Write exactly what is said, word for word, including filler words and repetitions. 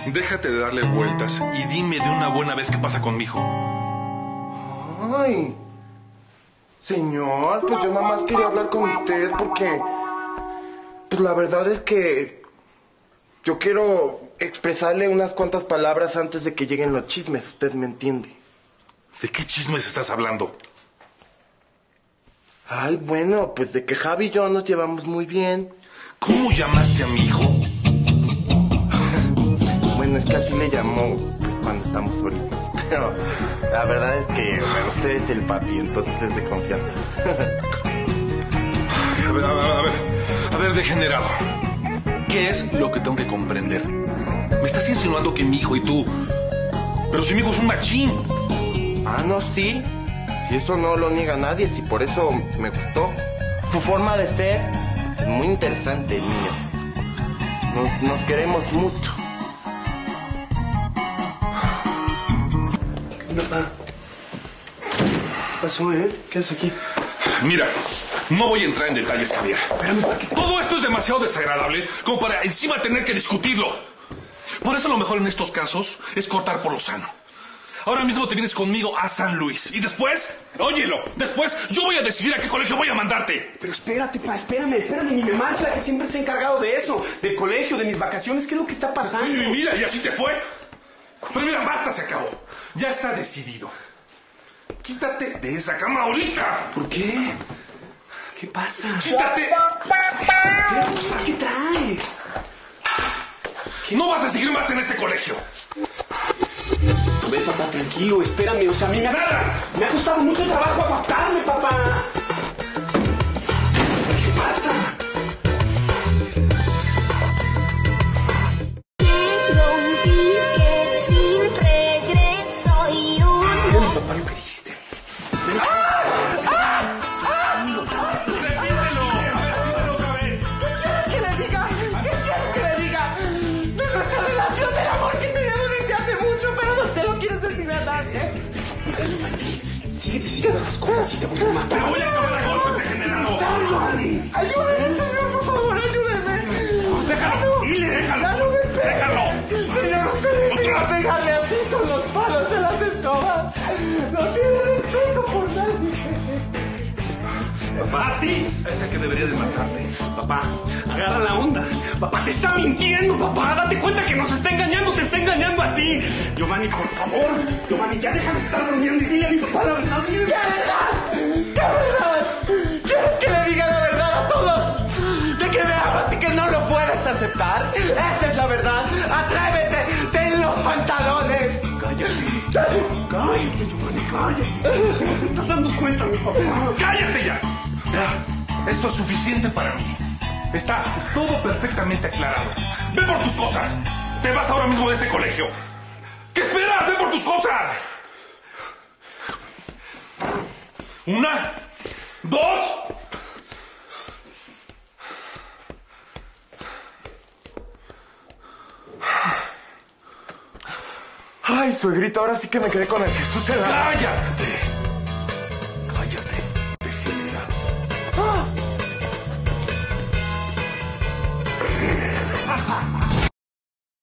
déjate de darle vueltas y dime de una buena vez qué pasa con mi hijo. Ay, señor, pues yo nada más quería hablar con usted porque... Pues la verdad es que... Yo quiero expresarle unas cuantas palabras antes de que lleguen los chismes, usted me entiende. ¿De qué chismes estás hablando? Ay, bueno, pues de que Javi y yo nos llevamos muy bien. ¿Cómo llamaste a mi hijo? Bueno, es que así le llamó, pues cuando estamos solitos. Pero la verdad es que, bueno, usted es el papi, entonces es de confianza. A ver, a ver, a ver, a ver, degenerado. ¿Qué es lo que tengo que comprender? Me estás insinuando que mi hijo y tú... Pero si mi hijo es un machín. Ah, no, sí. Si eso no lo niega nadie, si por eso me gustó. Su forma de ser es muy interesante, niño. Nos, nos queremos mucho. Papá, ¿qué pasó, eh? ¿Qué haces aquí? Mira, no voy a entrar en detalles, Javier. Espérame, ¿para qué? Todo esto es demasiado desagradable como para encima tener que discutirlo. Por eso lo mejor en estos casos es cortar por lo sano. Ahora mismo te vienes conmigo a San Luis. Y después, óyelo, después yo voy a decidir a qué colegio voy a mandarte. Pero espérate, pa, espérame, espérame. Mi mamá es la que siempre se ha encargado de eso. Del colegio, de mis vacaciones. ¿Qué es lo que está pasando? Y mira, y así te fue. Pero mira, basta, se acabó. Ya está decidido. Quítate de esa cama ahorita. ¿Por qué? ¿Qué pasa? ¡Quítate! ¿Pero, papá, qué traes? ¿Qué? No vas a seguir más en este colegio. A ver, papá, tranquilo, espérame. O sea, a mí me ha, ¡Nada! me ha costado mucho trabajo aguantarme, papá. ¿Qué pasa? Papá, lo que dijiste. ¿Qué le diga? ¿Qué quieres que le diga? De nuestra relación, del amor que tenemos desde hace mucho, pero no se lo quieres decir a nadie. Sigue diciendo esas cosas y te voy a ¡Te matar. voy a acabar a golpes, degenerado! Ayúdeme, señor, por favor, ayúdeme. ¡Déjalo! ¡Dile, déjalo! Ya no me pegue. ¡Déjalo! Señor, usted le iba a pegarle así con los palos de las escobas. No tiene respeto por nadie. ¡A ti! Ese que debería de matarte. Papá, agarra la onda. Papá, te está mintiendo, papá. Date cuenta que nos está engañando, te está engañando a ti. Giovanni, por favor. Giovanni, ya deja de estar bromeando y dile a mi papá la verdad. ¿Qué verdad? ¿Qué verdad? ¿Quieres que le diga la verdad a todos? ¿De que me amas y que no lo puedes aceptar? Esa es la verdad. ¡Atrévete! ¡Ten los pantalones! Cállate. Cállate, Giovanni, cállate. ¿Te estás dando cuenta, mi papá? ¡Cállate ya! Ya, esto es suficiente para mí. Está todo perfectamente aclarado. ¡Ve por tus cosas! ¡Te vas ahora mismo de este colegio! ¿Qué esperas? ¡Ve por tus cosas! Una, dos... Ay, suegrita, ahora sí que me quedé con el Jesús en la... ¡Cállate!